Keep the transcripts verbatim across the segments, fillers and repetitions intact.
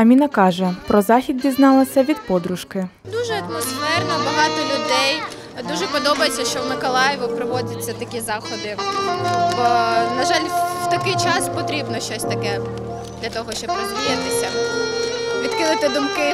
Аміна каже, про захід дізналася від подружки. Дуже атмосферно, багато людей. Дуже подобається, що в Миколаєві проводяться такі заходи. Бо, на жаль, в такий час потрібно щось таке для того, щоб розвіятися, відкинути думки.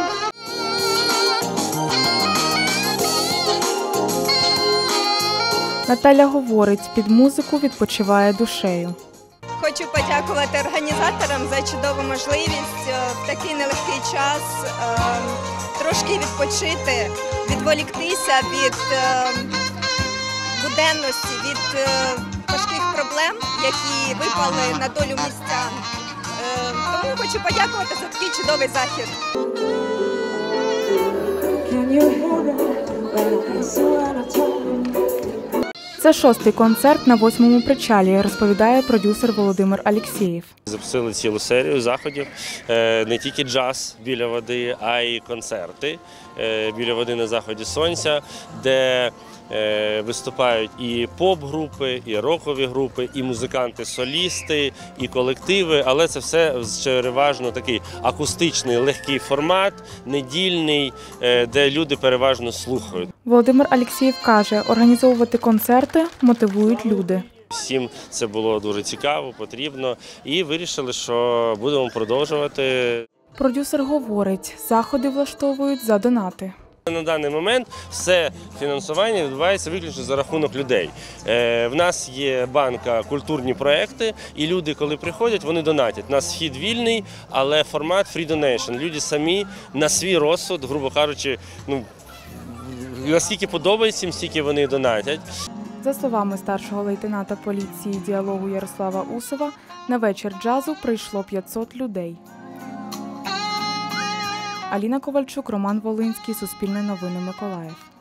Наталя говорить, під музику відпочиває душею. Хочу подякувати організаторам за чудову можливість в такий нелегкий час трошки відпочити, відволіктися від буденності, від важких проблем, які випали на долю містян. Тому хочу подякувати за такий чудовий захід. Це шостий концерт на восьмому причалі, розповідає продюсер Володимир Алєксєєв. Запустили цілу серію заходів, не тільки джаз біля води, а й концерти біля води на заході сонця, де виступають і поп-групи, і рокові групи, і музиканти-солісти, і колективи, але це все переважно такий акустичний, легкий формат, недільний, де люди переважно слухають. Володимир Алєксєєв каже, організовувати концерти мотивують люди. Всім це було дуже цікаво, потрібно, і вирішили, що будемо продовжувати. Продюсер говорить, заходи влаштовують за донати. На даний момент все фінансування відбувається виключно за рахунок людей. В нас є банка «Культурні проекти», і люди, коли приходять, вони донатять. У нас вхід вільний, але формат free donation. Люди самі на свій розсуд, грубо кажучи, ну, наскільки подобається їм, стільки вони донатять. За словами старшого лейтенанта поліції діалогу Ярослава Усова, на вечір джазу прийшло п'ятсот людей. Аліна Ковальчук, Роман Волинський, Суспільне новини, Миколаїв.